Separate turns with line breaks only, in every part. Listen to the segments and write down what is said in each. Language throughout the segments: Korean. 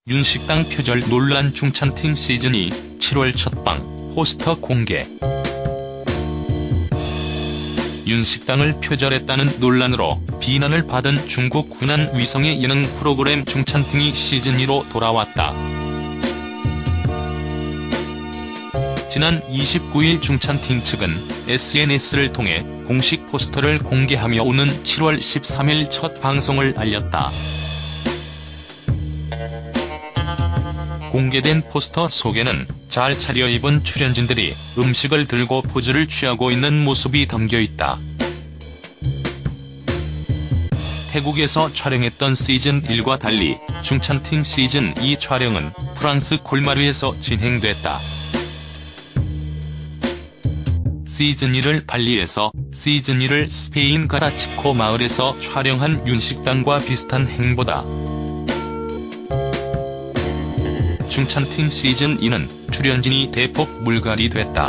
윤식당 표절 논란 중찬팅 시즌2 7월 첫방 포스터 공개. 윤식당을 표절했다는 논란으로 비난을 받은 중국 후난 위성의 예능 프로그램 중찬팅이 시즌2로 돌아왔다. 지난 29일 중찬팅 측은 SNS를 통해 공식 포스터를 공개하며 오는 7월 13일 첫 방송을 알렸다. 공개된 포스터 속에는 잘 차려입은 출연진들이 음식을 들고 포즈를 취하고 있는 모습이 담겨있다. 태국에서 촬영했던 시즌1과 달리 중찬팅 시즌2 촬영은 프랑스 콜마르에서 진행됐다. 시즌1을 발리에서, 시즌2를 스페인 가라치코 마을에서 촬영한 윤식당과 비슷한 행보다. 중찬팅 시즌2는 출연진이 대폭 물갈이 됐다.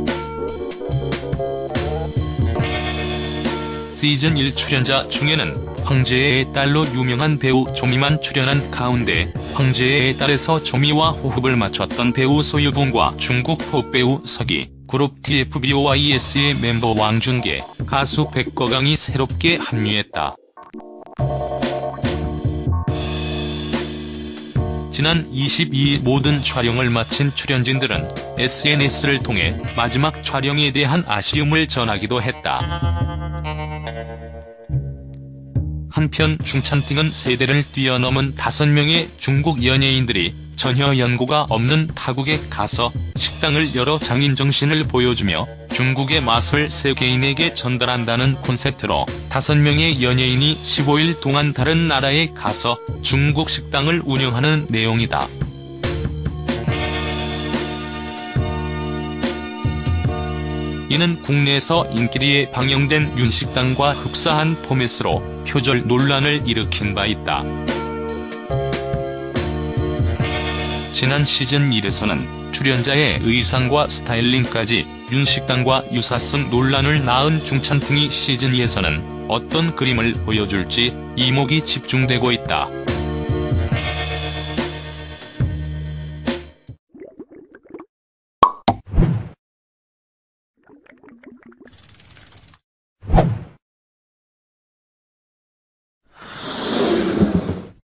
시즌1 출연자 중에는 황제의 딸로 유명한 배우 조미만 출연한 가운데 황제의 딸에서 조미와 호흡을 맞췄던 배우 소유동과 중국 톱배우 서기, 그룹 TFBOYS의 멤버 왕준계, 가수 백거강이 새롭게 합류했다. 지난 22일 모든 촬영을 마친 출연진들은 SNS를 통해 마지막 촬영에 대한 아쉬움을 전하기도 했다. 한편 중찬팅은 세대를 뛰어넘은 5명의 중국 연예인들이 전혀 연고가 없는 타국에 가서 식당을 열어 장인 정신을 보여주며 중국의 맛을 세계인에게 전달한다는 콘셉트로 5명의 연예인이 15일 동안 다른 나라에 가서 중국 식당을 운영하는 내용이다. 이는 국내에서 인기리에 방영된 윤식당과 흡사한 포맷으로 표절 논란을 일으킨 바 있다. 지난 시즌1에서는 출연자의 의상과 스타일링까지 윤식당과 유사성 논란을 낳은 중찬팅이 시즌2에서는 어떤 그림을 보여줄지 이목이 집중되고 있다.